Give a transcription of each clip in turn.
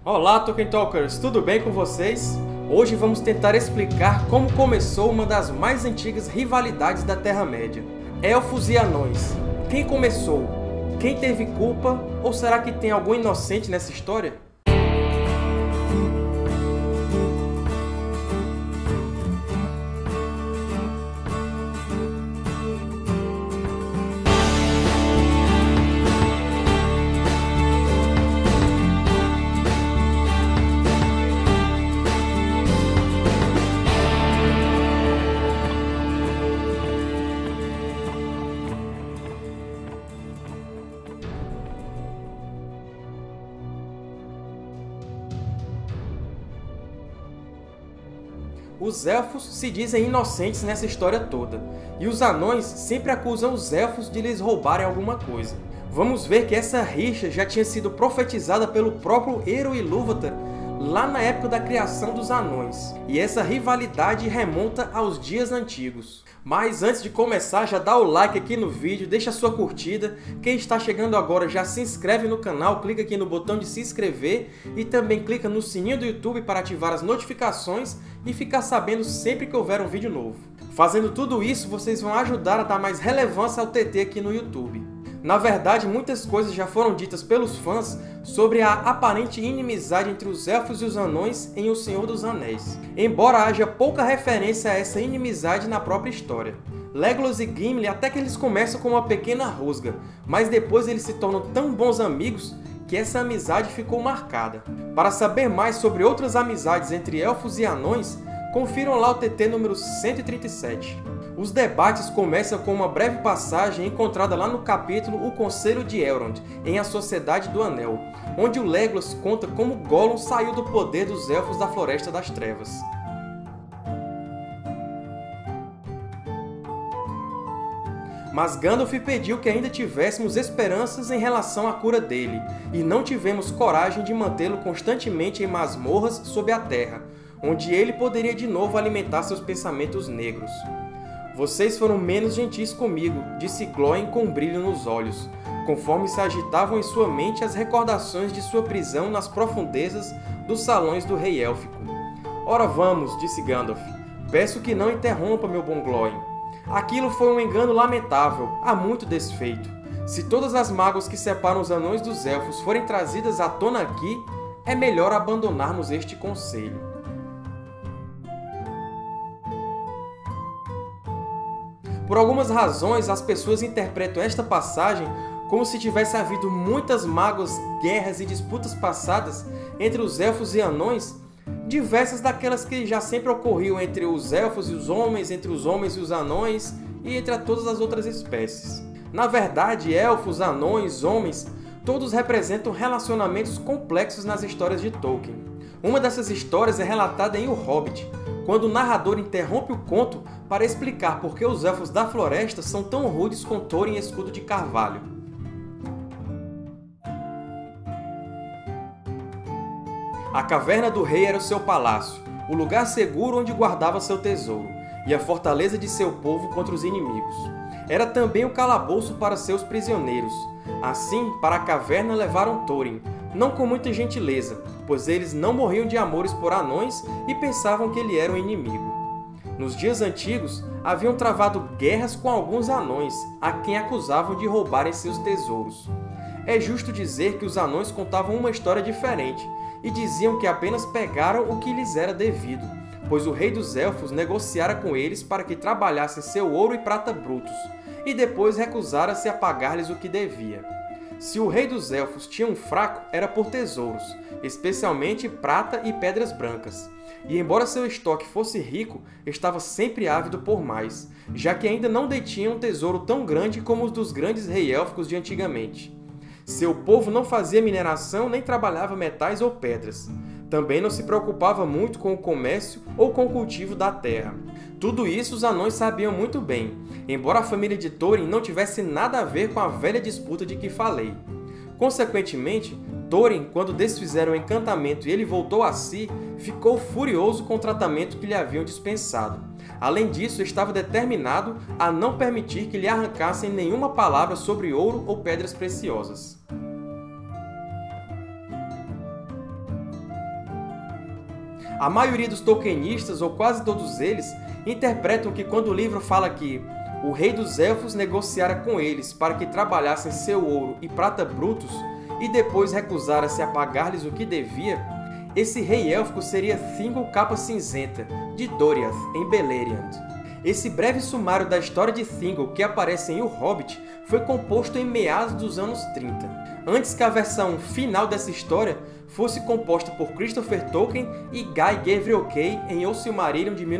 Olá, Tolkien Talkers! Tudo bem com vocês? Hoje vamos tentar explicar como começou uma das mais antigas rivalidades da Terra-média. Elfos e Anões. Quem começou? Quem teve culpa? Ou será que tem algum inocente nessa história? Os Elfos se dizem inocentes nessa história toda, e os Anões sempre acusam os Elfos de lhes roubarem alguma coisa. Vamos ver que essa rixa já tinha sido profetizada pelo próprio Eru Ilúvatar lá na época da criação dos Anões, e essa rivalidade remonta aos dias antigos. Mas antes de começar, já dá o like aqui no vídeo, deixa a sua curtida. Quem está chegando agora já se inscreve no canal, clica aqui no botão de se inscrever e também clica no sininho do YouTube para ativar as notificações e ficar sabendo sempre que houver um vídeo novo. Fazendo tudo isso, vocês vão ajudar a dar mais relevância ao TT aqui no YouTube. Na verdade, muitas coisas já foram ditas pelos fãs sobre a aparente inimizade entre os Elfos e os Anões em O Senhor dos Anéis, embora haja pouca referência a essa inimizade na própria história. Legolas e Gimli até que eles começam com uma pequena rusga, mas depois eles se tornam tão bons amigos que essa amizade ficou marcada. Para saber mais sobre outras amizades entre Elfos e Anões, confiram lá o TT número 137. Os debates começam com uma breve passagem encontrada lá no capítulo O Conselho de Elrond, em A Sociedade do Anel, onde o Legolas conta como Gollum saiu do poder dos Elfos da Floresta das Trevas. Mas Gandalf pediu que ainda tivéssemos esperanças em relação à cura dele, e não tivemos coragem de mantê-lo constantemente em masmorras sob a terra, onde ele poderia de novo alimentar seus pensamentos negros. Vocês foram menos gentis comigo, disse Glóin com um brilho nos olhos, conforme se agitavam em sua mente as recordações de sua prisão nas profundezas dos salões do Rei Élfico. Ora vamos, disse Gandalf. Peço que não interrompa, meu bom Glóin. Aquilo foi um engano lamentável, há muito desfeito. Se todas as mágoas que separam os Anões dos Elfos forem trazidas à tona aqui, é melhor abandonarmos este conselho. Por algumas razões, as pessoas interpretam esta passagem como se tivesse havido muitas mágoas, guerras e disputas passadas entre os Elfos e Anões, diversas daquelas que já sempre ocorriam entre os Elfos e os homens, entre os homens e os Anões e entre todas as outras espécies. Na verdade, Elfos, Anões, Homens, todos representam relacionamentos complexos nas histórias de Tolkien. Uma dessas histórias é relatada em O Hobbit, quando o narrador interrompe o conto para explicar por que os Elfos da Floresta são tão rudes com Thorin e escudo de carvalho. A Caverna do Rei era o seu palácio, o lugar seguro onde guardava seu tesouro, e a fortaleza de seu povo contra os inimigos. Era também o calabouço para seus prisioneiros. Assim, para a caverna levaram Thorin, não com muita gentileza, pois eles não morriam de amores por anões e pensavam que ele era um inimigo. Nos dias antigos, haviam travado guerras com alguns anões, a quem acusavam de roubarem seus tesouros. É justo dizer que os anões contavam uma história diferente, e diziam que apenas pegaram o que lhes era devido, pois o rei dos Elfos negociara com eles para que trabalhassem seu ouro e prata brutos, e depois recusara-se a pagar-lhes o que devia. Se o rei dos Elfos tinha um fraco, era por tesouros, especialmente prata e pedras brancas. E embora seu estoque fosse rico, estava sempre ávido por mais, já que ainda não detinha um tesouro tão grande como os dos grandes rei-élficos de antigamente. Seu povo não fazia mineração nem trabalhava metais ou pedras. Também não se preocupava muito com o comércio ou com o cultivo da terra. Tudo isso os anões sabiam muito bem, embora a família de Thorin não tivesse nada a ver com a velha disputa de que falei. Consequentemente, Thorin, quando desfizeram o encantamento e ele voltou a si, ficou furioso com o tratamento que lhe haviam dispensado. Além disso, estava determinado a não permitir que lhe arrancassem nenhuma palavra sobre ouro ou pedras preciosas. A maioria dos tolkienistas, ou quase todos eles, interpretam que quando o livro fala que o rei dos Elfos negociara com eles para que trabalhassem seu ouro e prata brutos e depois recusara-se a pagar-lhes o que devia, esse rei élfico seria Thingol Capa Cinzenta, de Doriath, em Beleriand. Esse breve sumário da história de Thingol que aparece em O Hobbit foi composto em meados dos anos 30, antes que a versão final dessa história fosse composta por Christopher Tolkien e Guy Gavriel Kay em O Silmarillion de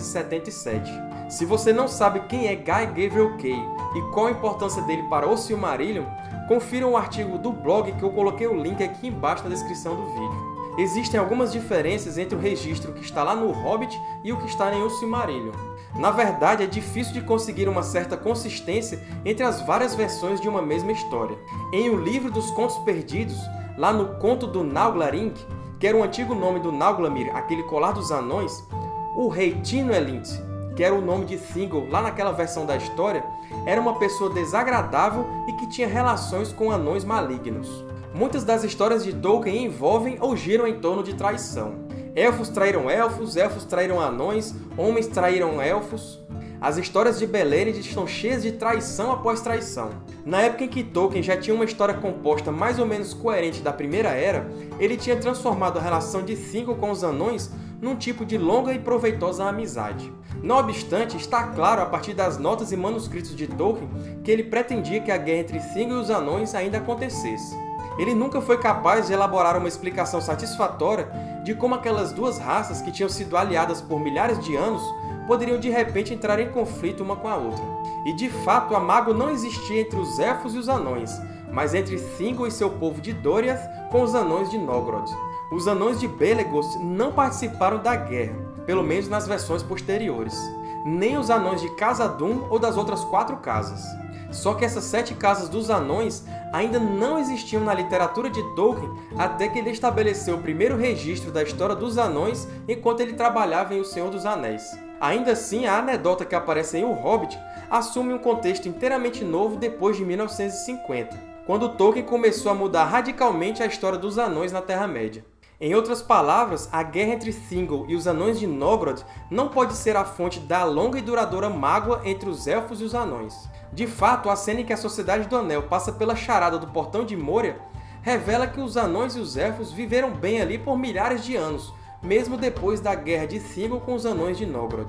1977. Se você não sabe quem é Guy Gavriel Kay e qual a importância dele para O Silmarillion, confira um artigo do blog que eu coloquei o link aqui embaixo na descrição do vídeo. Existem algumas diferenças entre o registro que está lá no Hobbit e o que está em O Silmarillion. Na verdade, é difícil de conseguir uma certa consistência entre as várias versões de uma mesma história. Em O Livro dos Contos Perdidos, lá no conto do Nauglarink, que era o antigo nome do Nauglamir, aquele colar dos anões, o rei Tinoelint, que era o nome de Thingol lá naquela versão da história, era uma pessoa desagradável e que tinha relações com anões malignos. Muitas das histórias de Tolkien envolvem ou giram em torno de traição. Elfos traíram elfos, elfos traíram anões, homens traíram elfos. As histórias de Beleriand estão cheias de traição após traição. Na época em que Tolkien já tinha uma história composta mais ou menos coerente da Primeira Era, ele tinha transformado a relação de Thingol com os anões num tipo de longa e proveitosa amizade. Não obstante, está claro a partir das notas e manuscritos de Tolkien que ele pretendia que a guerra entre Thingol e os anões ainda acontecesse. Ele nunca foi capaz de elaborar uma explicação satisfatória de como aquelas duas raças que tinham sido aliadas por milhares de anos poderiam de repente entrar em conflito uma com a outra. E de fato a mágoa não existia entre os Elfos e os Anões, mas entre Thingol e seu povo de Doriath com os Anões de Nogrod. Os Anões de Belegost não participaram da guerra, pelo menos nas versões posteriores, nem os Anões de Khazad-dûm ou das outras 4 casas. Só que essas 7 casas dos anões ainda não existiam na literatura de Tolkien até que ele estabeleceu o primeiro registro da história dos anões enquanto ele trabalhava em O Senhor dos Anéis. Ainda assim, a anedota que aparece em O Hobbit assume um contexto inteiramente novo depois de 1950, quando Tolkien começou a mudar radicalmente a história dos anões na Terra-média. Em outras palavras, a guerra entre Thingol e os Anões de Nogrod não pode ser a fonte da longa e duradoura mágoa entre os Elfos e os Anões. De fato, a cena em que a Sociedade do Anel passa pela charada do Portão de Moria revela que os Anões e os Elfos viveram bem ali por milhares de anos, mesmo depois da guerra de Thingol com os Anões de Nogrod.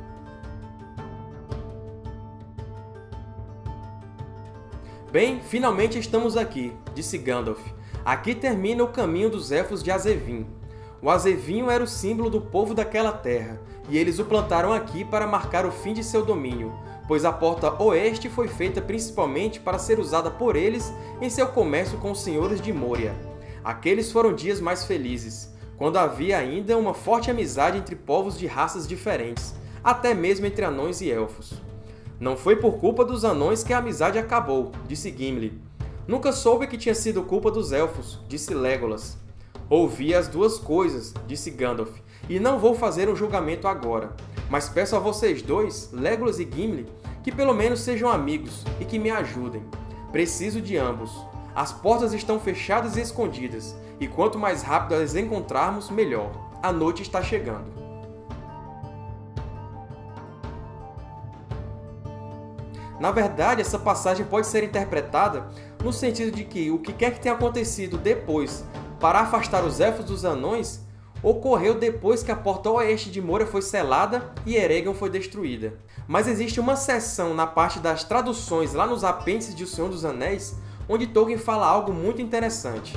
Bem, finalmente estamos aqui, disse Gandalf. Aqui termina o caminho dos Elfos de Azevin. O azevinho era o símbolo do povo daquela terra, e eles o plantaram aqui para marcar o fim de seu domínio, pois a porta oeste foi feita principalmente para ser usada por eles em seu comércio com os senhores de Moria. Aqueles foram dias mais felizes, quando havia ainda uma forte amizade entre povos de raças diferentes, até mesmo entre anões e elfos. Não foi por culpa dos anões que a amizade acabou, disse Gimli. Nunca soube que tinha sido culpa dos elfos, disse Legolas. Ouvi as duas coisas, disse Gandalf, e não vou fazer um julgamento agora, mas peço a vocês dois, Legolas e Gimli, que pelo menos sejam amigos e que me ajudem. Preciso de ambos. As portas estão fechadas e escondidas, e quanto mais rápido as encontrarmos, melhor. A noite está chegando. Na verdade, essa passagem pode ser interpretada no sentido de que o que quer que tenha acontecido depois para afastar os elfos dos anões ocorreu depois que a porta oeste de Moria foi selada e Eregion foi destruída. Mas existe uma seção na parte das traduções lá nos apêndices de O Senhor dos Anéis onde Tolkien fala algo muito interessante.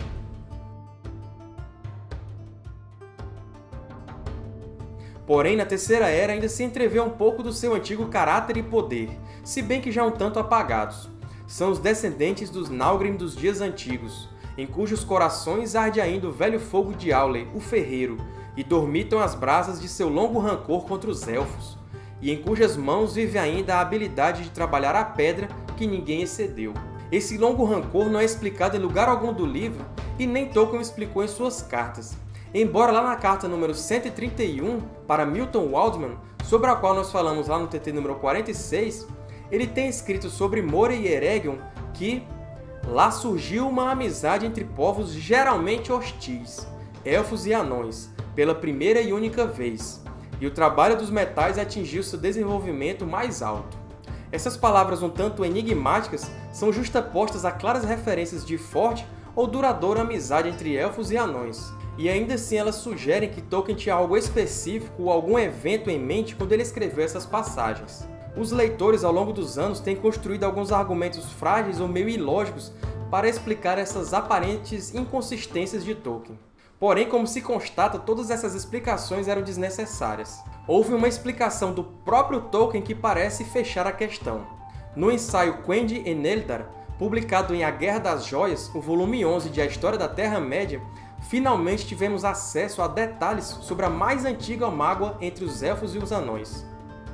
Porém, na Terceira Era ainda se entrevê um pouco do seu antigo caráter e poder, se bem que já um tanto apagados. São os descendentes dos Naugrim dos dias antigos, em cujos corações arde ainda o velho fogo de Aule, o ferreiro, e dormitam as brasas de seu longo rancor contra os Elfos, e em cujas mãos vive ainda a habilidade de trabalhar a pedra que ninguém excedeu. Esse longo rancor não é explicado em lugar algum do livro, e nem Tolkien explicou em suas cartas. Embora lá na carta número 131, para Milton Waldman, sobre a qual nós falamos lá no TT número 46, ele tem escrito sobre Moria e Eregion que lá surgiu uma amizade entre povos geralmente hostis, elfos e anões, pela primeira e única vez, e o trabalho dos metais atingiu seu desenvolvimento mais alto. Essas palavras um tanto enigmáticas são justapostas a claras referências de forte ou duradoura amizade entre elfos e anões, e ainda assim elas sugerem que Tolkien tinha algo específico ou algum evento em mente quando ele escreveu essas passagens. Os leitores, ao longo dos anos, têm construído alguns argumentos frágeis ou meio ilógicos para explicar essas aparentes inconsistências de Tolkien. Porém, como se constata, todas essas explicações eram desnecessárias. Houve uma explicação do próprio Tolkien que parece fechar a questão. No ensaio Quendi en Eldar, publicado em A Guerra das Joias, o volume 11 de A História da Terra-média, finalmente tivemos acesso a detalhes sobre a mais antiga mágoa entre os Elfos e os Anões.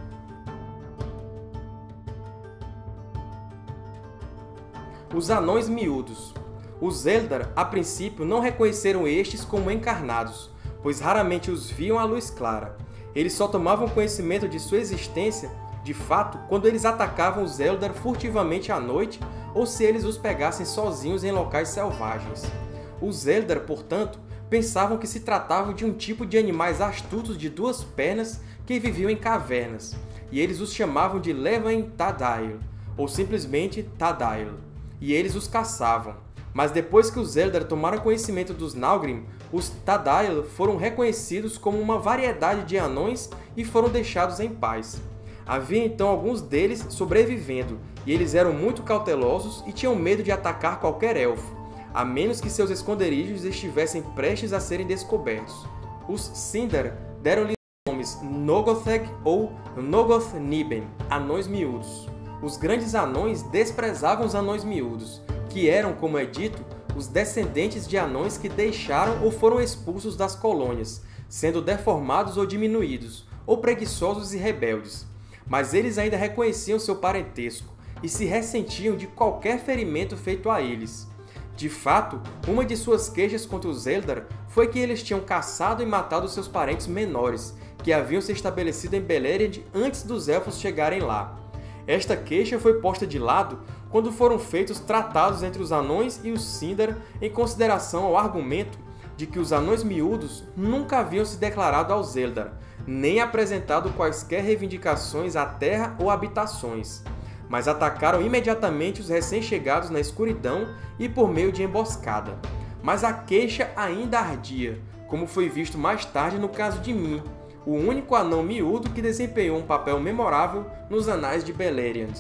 Os Anões Miúdos. Os Eldar, a princípio, não reconheceram estes como encarnados, pois raramente os viam à luz clara. Eles só tomavam conhecimento de sua existência, de fato, quando eles atacavam os Eldar furtivamente à noite ou se eles os pegassem sozinhos em locais selvagens. Os Eldar, portanto, pensavam que se tratava de um tipo de animais astutos de duas pernas que viviam em cavernas, e eles os chamavam de Levain Tadail, ou simplesmente Tadail, e eles os caçavam. Mas depois que os Eldar tomaram conhecimento dos Naugrim, os Tadail foram reconhecidos como uma variedade de anões e foram deixados em paz. Havia então alguns deles sobrevivendo, e eles eram muito cautelosos e tinham medo de atacar qualquer elfo, a menos que seus esconderijos estivessem prestes a serem descobertos. Os Sindar deram-lhe os nomes Nogotheg ou Nogoth-Niben, anões miúdos. Os grandes anões desprezavam os anões miúdos, que eram, como é dito, os descendentes de anões que deixaram ou foram expulsos das colônias, sendo deformados ou diminuídos, ou preguiçosos e rebeldes. Mas eles ainda reconheciam seu parentesco e se ressentiam de qualquer ferimento feito a eles. De fato, uma de suas queixas contra os Eldar foi que eles tinham caçado e matado seus parentes menores, que haviam se estabelecido em Beleriand antes dos Elfos chegarem lá. Esta queixa foi posta de lado quando foram feitos tratados entre os Anões e os Sindar em consideração ao argumento de que os Anões Miúdos nunca haviam se declarado aos Eldar, nem apresentado quaisquer reivindicações à terra ou habitações, mas atacaram imediatamente os recém-chegados na escuridão e por meio de emboscada. Mas a queixa ainda ardia, como foi visto mais tarde no caso de Min, o único anão miúdo que desempenhou um papel memorável nos Anais de Beleriand.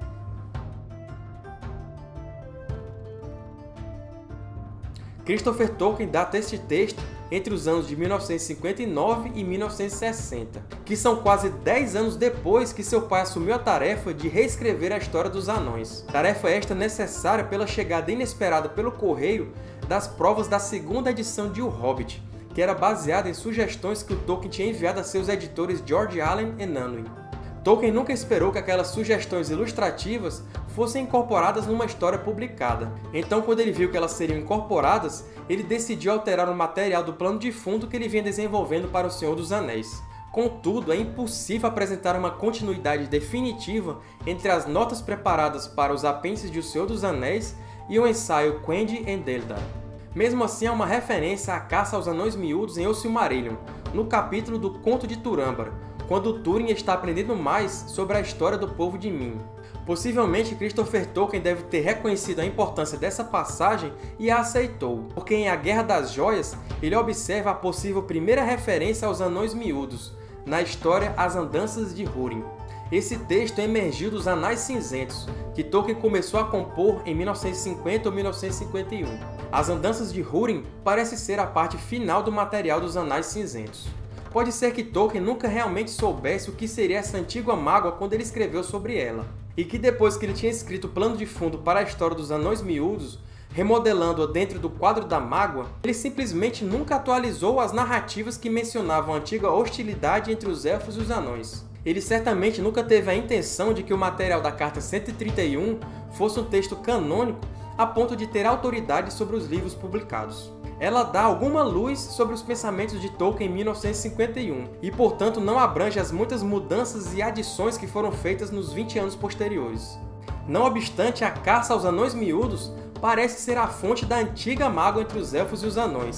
Christopher Tolkien data este texto entre os anos de 1959 e 1960, que são quase 10 anos depois que seu pai assumiu a tarefa de reescrever a história dos anões. Tarefa esta necessária pela chegada inesperada pelo correio das provas da segunda edição de O Hobbit, que era baseada em sugestões que o Tolkien tinha enviado a seus editores George Allen e Unwin. Tolkien nunca esperou que aquelas sugestões ilustrativas fossem incorporadas numa história publicada. Então, quando ele viu que elas seriam incorporadas, ele decidiu alterar o material do plano de fundo que ele vinha desenvolvendo para O Senhor dos Anéis. Contudo, é impossível apresentar uma continuidade definitiva entre as notas preparadas para os apêndices de O Senhor dos Anéis e o ensaio Quendi en Eldar. Mesmo assim, há uma referência à caça aos anões miúdos em O Silmarillion, no capítulo do Conto de Turambar, quando Túrin está aprendendo mais sobre a história do povo de Min. Possivelmente, Christopher Tolkien deve ter reconhecido a importância dessa passagem e a aceitou, porque em A Guerra das Joias ele observa a possível primeira referência aos anões miúdos, na história As Andanças de Húrin. Esse texto emergiu dos Anais Cinzentos, que Tolkien começou a compor em 1950 ou 1951. As Andanças de Húrin parece ser a parte final do material dos Anais Cinzentos. Pode ser que Tolkien nunca realmente soubesse o que seria essa antiga mágoa quando ele escreveu sobre ela, e que depois que ele tinha escrito o plano de fundo para a história dos Anões Miúdos, remodelando-a dentro do quadro da mágoa, ele simplesmente nunca atualizou as narrativas que mencionavam a antiga hostilidade entre os Elfos e os Anões. Ele certamente nunca teve a intenção de que o material da Carta 131 fosse um texto canônico a ponto de ter autoridade sobre os livros publicados. Ela dá alguma luz sobre os pensamentos de Tolkien em 1951 e, portanto, não abrange as muitas mudanças e adições que foram feitas nos 20 anos posteriores. Não obstante, a caça aos anões miúdos parece ser a fonte da antiga mágoa entre os Elfos e os Anões,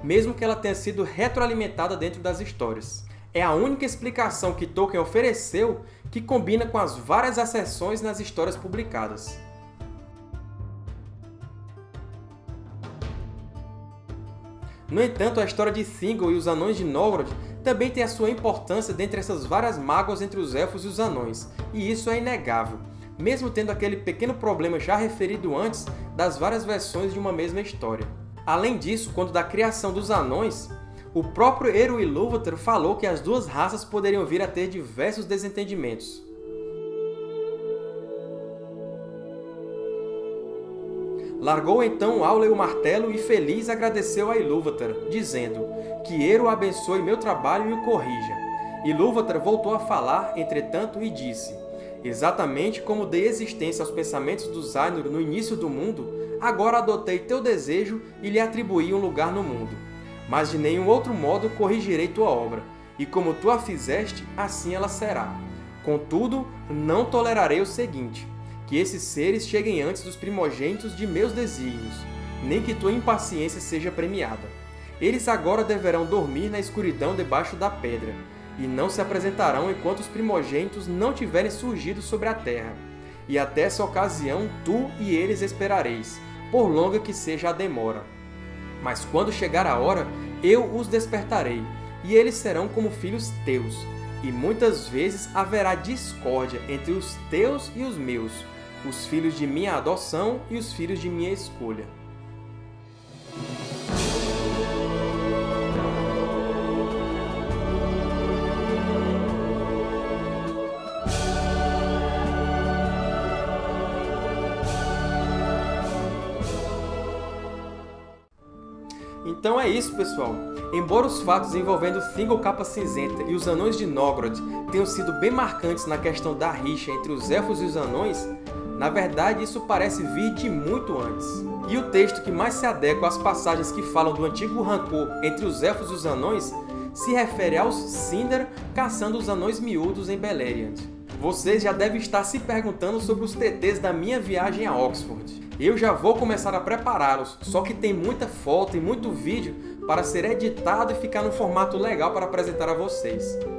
mesmo que ela tenha sido retroalimentada dentro das histórias. É a única explicação que Tolkien ofereceu que combina com as várias acessões nas histórias publicadas. No entanto, a história de Thingol e os Anões de Nogrod também tem a sua importância dentre essas várias mágoas entre os Elfos e os Anões, e isso é inegável, mesmo tendo aquele pequeno problema já referido antes das várias versões de uma mesma história. Além disso, quando da criação dos Anões, o próprio Eru Ilúvatar falou que as duas raças poderiam vir a ter diversos desentendimentos. Largou então Aule o martelo e feliz agradeceu a Ilúvatar, dizendo que Eru abençoe meu trabalho e o corrija. Ilúvatar voltou a falar, entretanto, e disse: exatamente como dei existência aos pensamentos dos Ainur no início do mundo, agora adotei teu desejo e lhe atribuí um lugar no mundo. Mas de nenhum outro modo corrigirei tua obra, e como tu a fizeste, assim ela será. Contudo, não tolerarei o seguinte: que esses seres cheguem antes dos primogênitos de meus desígnios, nem que tua impaciência seja premiada. Eles agora deverão dormir na escuridão debaixo da pedra, e não se apresentarão enquanto os primogênitos não tiverem surgido sobre a terra. E até essa ocasião tu e eles esperareis, por longa que seja a demora. Mas quando chegar a hora, eu os despertarei, e eles serão como filhos teus, e muitas vezes haverá discórdia entre os teus e os meus, os filhos de minha adoção e os filhos de minha escolha. Então é isso, pessoal! Embora os fatos envolvendo Thingol Capa Cinzenta e os Anões de Nogrod tenham sido bem marcantes na questão da rixa entre os Elfos e os Anões, na verdade isso parece vir de muito antes. E o texto que mais se adequa às passagens que falam do antigo rancor entre os Elfos e os Anões se refere aos Sindar caçando os Anões Miúdos em Beleriand. Vocês já devem estar se perguntando sobre os TTs da minha viagem a Oxford. Eu já vou começar a prepará-los, só que tem muita foto e muito vídeo para ser editado e ficar num formato legal para apresentar a vocês.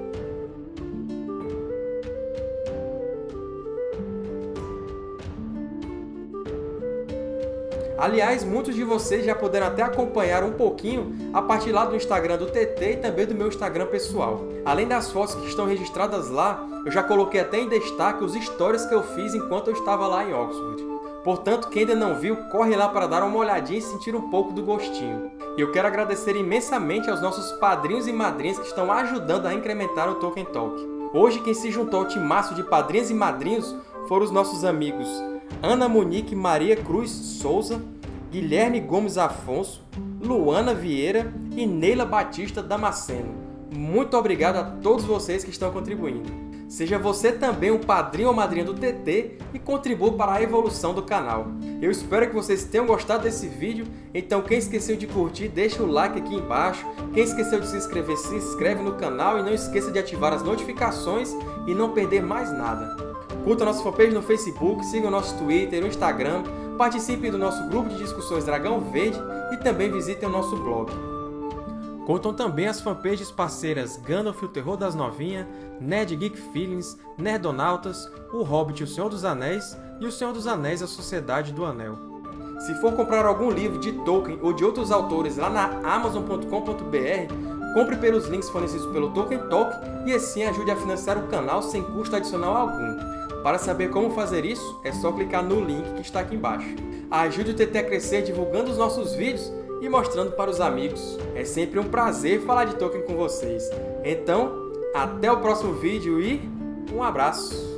Aliás, muitos de vocês já puderam até acompanhar um pouquinho a partir lá do Instagram do TT e também do meu Instagram pessoal. Além das fotos que estão registradas lá, eu já coloquei até em destaque os stories que eu fiz enquanto eu estava lá em Oxford. Portanto, quem ainda não viu, corre lá para dar uma olhadinha e sentir um pouco do gostinho. E eu quero agradecer imensamente aos nossos padrinhos e madrinhas que estão ajudando a incrementar o Tolkien Talk. Hoje, quem se juntou ao timaço de padrinhas e madrinhos foram os nossos amigos Ana Monique Maria Cruz Souza, Guilherme Gomes Afonso, Luana Vieira e Neila Batista Damasceno. Muito obrigado a todos vocês que estão contribuindo. Seja você também um padrinho ou madrinha do TT e contribua para a evolução do canal. Eu espero que vocês tenham gostado desse vídeo, então quem esqueceu de curtir, deixa o like aqui embaixo. Quem esqueceu de se inscrever, se inscreve no canal e não esqueça de ativar as notificações e não perder mais nada. Curta a nossa fanpage no Facebook, siga o nosso Twitter, o Instagram, participe do nosso grupo de discussões Dragão Verde e também visitem o nosso blog. Contam também as fanpages parceiras Gandalf e o Terror das Novinhas, Nerd Geek Feelings, Nerdonautas, O Hobbit e o Senhor dos Anéis e O Senhor dos Anéis e a Sociedade do Anel. Se for comprar algum livro de Tolkien ou de outros autores lá na Amazon.com.br, compre pelos links fornecidos pelo Tolkien Talk e assim ajude a financiar o canal sem custo adicional algum. Para saber como fazer isso, é só clicar no link que está aqui embaixo. Ajude o TT a crescer divulgando os nossos vídeos e mostrando para os amigos. É sempre um prazer falar de Tolkien com vocês. Então, até o próximo vídeo e um abraço!